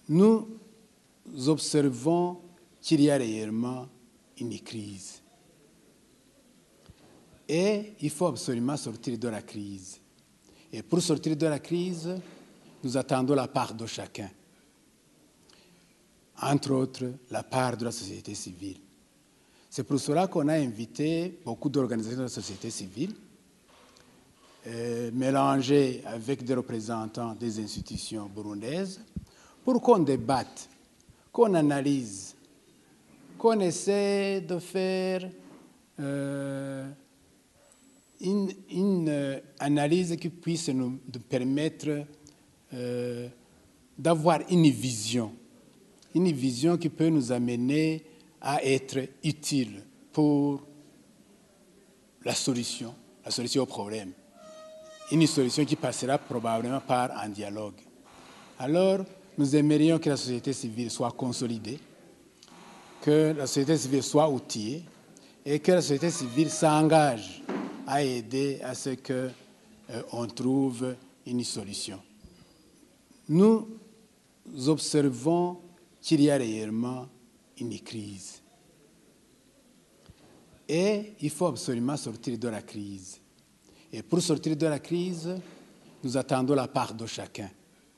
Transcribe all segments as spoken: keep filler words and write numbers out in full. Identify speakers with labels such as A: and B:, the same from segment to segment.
A: nous observons qu'il y a réellement une crise. Et il faut absolument sortir de la crise. Et pour sortir de la crise, nous attendons la part de chacun. Entre autres, la part de la société civile. C'est pour cela qu'on a invité beaucoup d'organisations de la société civile, euh, mélangées avec des représentants des institutions burundaises, pour qu'on débatte, qu'on analyse, qu'on essaie de faire euh, une, une euh, analyse qui puisse nous permettre euh, d'avoir une vision, une vision qui peut nous amener à être utile pour la solution, la solution au problème. Une solution qui passera probablement par un dialogue. Alors, nous aimerions que la société civile soit consolidée, que la société civile soit outillée et que la société civile s'engage à aider à ce qu'on euh, trouve une solution. Nous observons qu'il y a réellement une crise. Et il faut absolument sortir de la crise. Et pour sortir de la crise, nous attendons la part de chacun.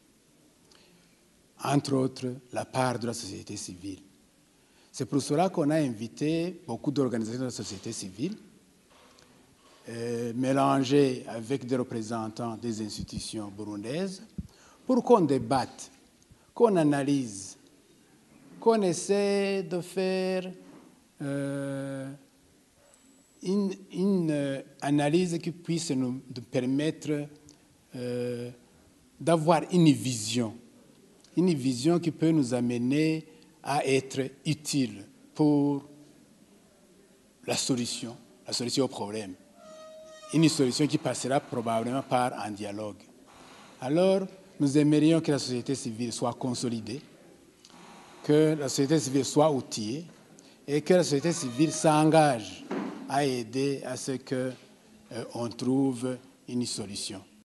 A: Entre autres, la part de la société civile. C'est pour cela qu'on a invité beaucoup d'organisations de la société civile, euh, mélangées avec des représentants des institutions burundaises, pour qu'on débatte, qu'on analyse, qu'on essaie de faire euh, une, une euh, analyse qui puisse nous permettre euh, d'avoir une vision, une vision qui peut nous amener à être utile pour la solution, la solution au problème. Une solution qui passera probablement par un dialogue. Alors, nous aimerions que la société civile soit consolidée, que la société civile soit outillée et que la société civile s'engage à aider à ce qu'on euh, trouve une solution.